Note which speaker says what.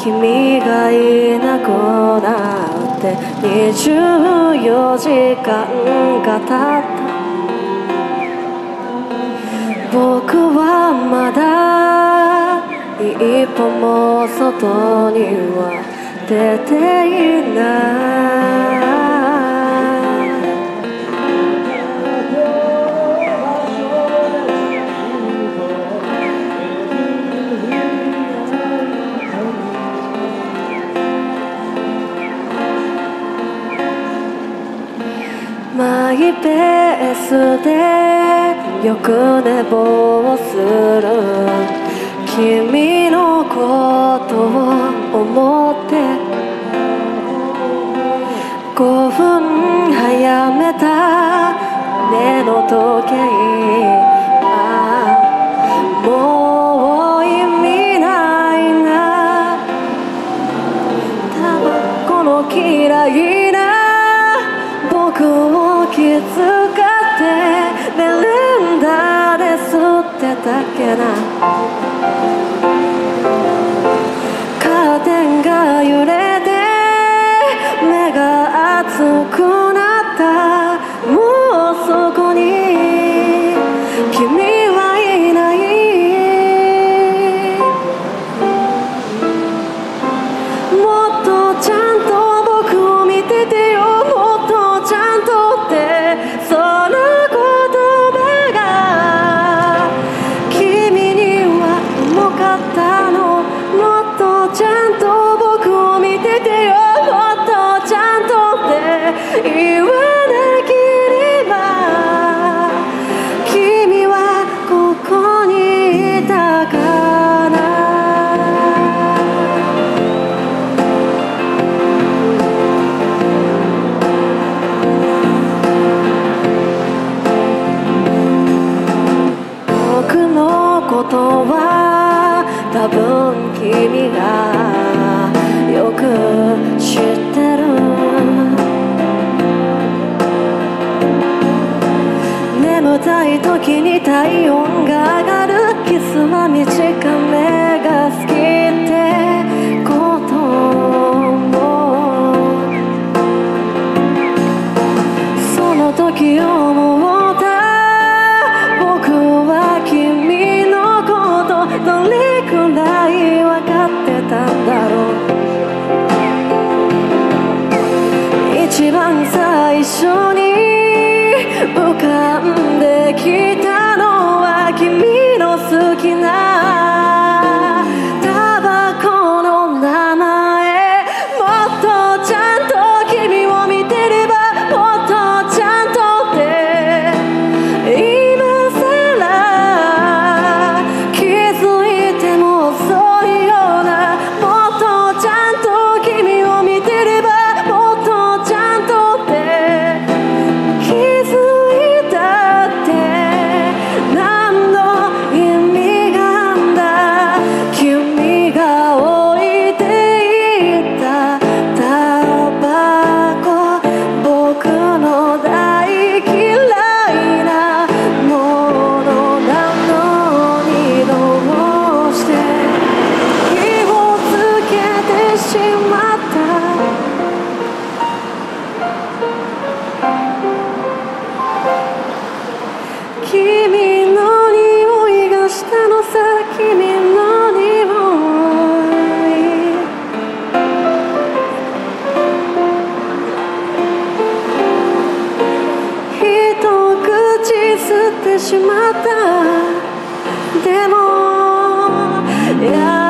Speaker 1: 君がいなくなって24時間が経った。僕はまだ一歩も外には出ていない。マイペースでよく寝坊する君のことを思って5分早めた目の時計、もう意味ないな。タバコの嫌いな僕を気遣ってベランダで吸ってたけな。カーテンが揺れて目が熱くなった。もうそこに君はいない。もっとちゃんと僕を見ててよ。もっとちゃんとってその言葉が君には重かったの。もっとちゃんと僕を見ててよ。もっとちゃんとって言わなければ君はここにいたかな。僕のことは多分君がよく知ってる。眠たい時に体温が上がる。キスは短めが好きってこともその時思った。僕は君のことどれくらい分かってたんだろう。一番最初に浮かんできたのは君の好きなタバコの名前。もっとちゃんと君を見てればもっとちゃんとって今さら気づいても遅いような。もっとちゃんと君を見てればもっとちゃんとって気づいたって何の意味があんだ。君が置いていったタバコ僕の大嫌いなものなのにどうして火をつけてしまった。君の匂いがしたのさ。君の匂い一口吸ってしまった。でも